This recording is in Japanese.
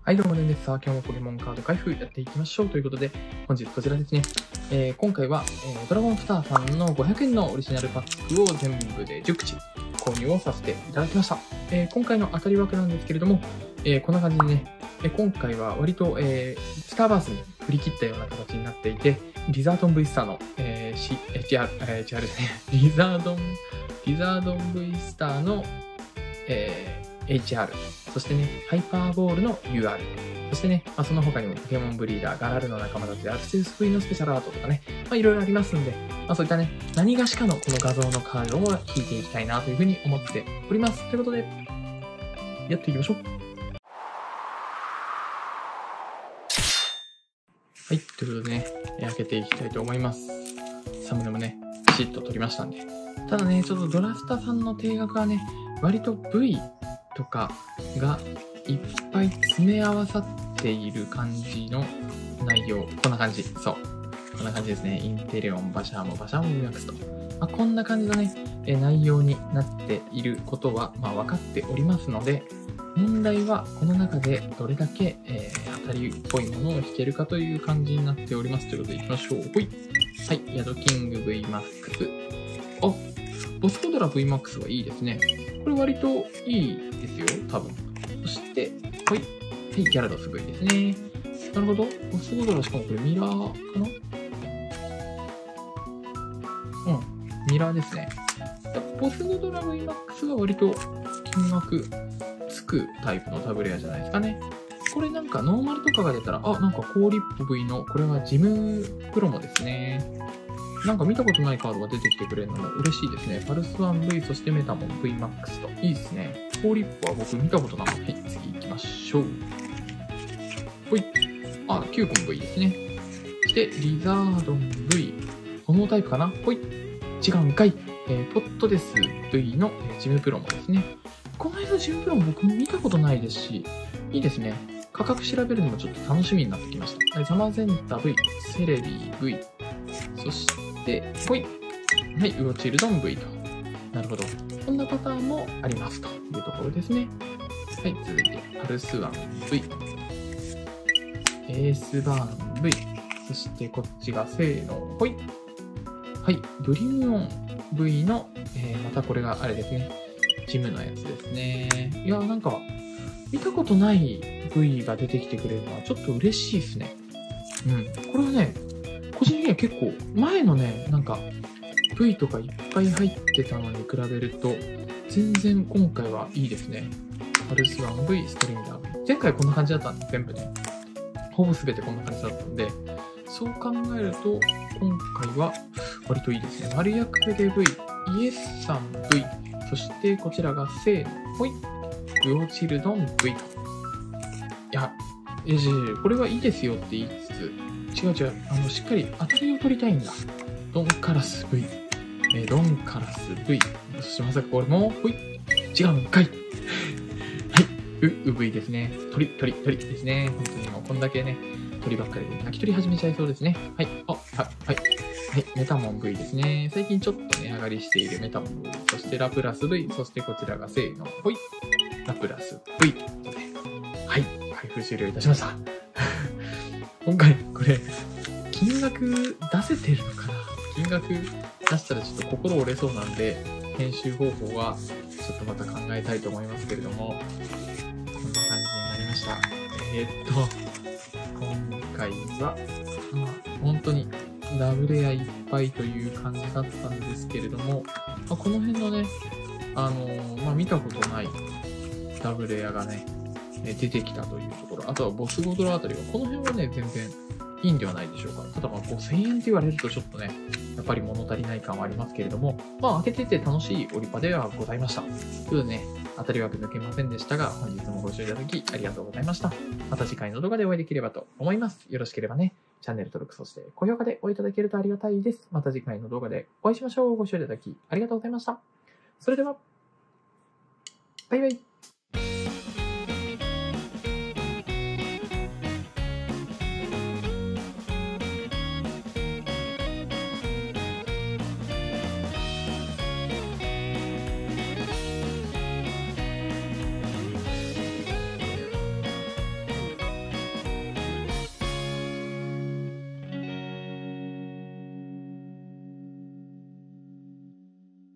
はい、どうもねんです。さあ、今日もポケモンカード開封やっていきましょうということで、本日こちらですね。今回は、ドラゴンスターさんの500円のオリジナルパックを全部で10口購入をさせていただきました。今回の当たり枠なんですけれども、こんな感じでね、今回は割と、スターバースに振り切ったような形になっていて、リザードン V スターの、リザードン V スターの、HR、そしてね、ハイパーボールの UR、そしてね、その他にもポケモンブリーダー、ガラルの仲間たちでアクセス V のスペシャルアートとかね、いろいろありますんで、そういったね、何がしかのこの画像のカードを引いていきたいなというふうに思っております。ということで、やっていきましょう。はい、ということでね、開けていきたいと思います。サムネもね、ピシッと撮りましたんで。ただね、ちょっとドラスタさんの定額はね、割と V とかがいっぱい詰め合わさっている感じの内容。こんな感じ。そう。こんな感じですね。インテレオン、バシャーモ、ミマックスと。こんな感じのね、内容になっていることは、分かっておりますので、問題はこの中でどれだけ、当たりっぽいものを引けるかという感じになっております。ということでいきましょう。ほい。はい。ヤドキング VMAX。ボスコドラ VMAX はいいですね。これ割といいですよ、多分。そして、ほい。ギャラドス V ですね。なるほど。ボスコドラ、しかもこれミラーかな？ミラーですね。ボスコドラ VMAX は割と金額つくタイプのタブレアじゃないですかね。これなんかノーマルとかが出たら、なんかコーリップ V の、これはジムプロモですね。なんか見たことないカードが出てきてくれるのも嬉しいですね。パルス 1V、そしてメタモン VMAX と。いいですね。コーリップは僕見たことない。はい、次行きましょう。ほい。キューポン V ですね。そして、リザードン V。炎タイプかな？ほい。違うんかい。ポットデス V のジムプロモですね。この辺のジムプロモ僕見たことないですし、いいですね。価格調べるのもちょっと楽しみになってきました。ザマゼンタ V、セレリー V、そして、ほい。はい、ウオチルドン V と。なるほど。こんなパターンもありますというところですね。はい、続いて、パルスワン V、エースバーン V、そしてこっちがせーの、ほい。はい、ブリムオン V の、またこれがあれですね。ジムのやつですね。いや、なんか、見たことない V が出てきてくれるのはちょっと嬉しいですね。これはね、個人的には結構、前のね、なんか、V とかいっぱい入ってたのに比べると、全然今回はいいですね。パルス 1V、ストリンダー V。前回こんな感じだったんで、全部ね。ほぼ全てこんな感じだったんで、そう考えると、今回は割といいですね。マリアクフェデ V、イエスさん V、そしてこちらがせーの、ほい。ウオチルドン V と。いや、これはいいですよって言いつつ、違う、しっかり当たりを取りたいんだ。ドンカラス V。ドンカラス V。そしてまさかこれも、ほい。違うんかい。はい。V ですね。鳥ですね。本当にもうこんだけね、鳥ばっかりで泣き取り始めちゃいそうですね。はい。はい。メタモン V ですね。最近ちょっと値上がりしているメタモン V。そしてラプラス V。そしてこちらがせーの、ほい。ラプラス V ということで。はい。開封終了いたしました。今回、これ、金額出せてるのかな？金額出したらちょっと心折れそうなんで、編集方法はちょっとまた考えたいと思いますけれども、こんな感じになりました。今回は、本当にダブレアいっぱいという感じだったんですけれども、この辺のね、見たことないダブレアがね、出てきたというところ、あとはボスゴドラあたりは、この辺はね、全然いいんではないでしょうか。ただ5000円って言われるとちょっとね、やっぱり物足りない感はありますけれども、開けてて楽しいオリパではございました。ということでね、当たり枠抜けませんでしたが、本日もご視聴いただきありがとうございました。また次回の動画でお会いできればと思います。よろしければね、チャンネル登録、そして高評価でおいただけるとありがたいです。また次回の動画でお会いしましょう。ご視聴いただきありがとうございました。それでは、バイバイ。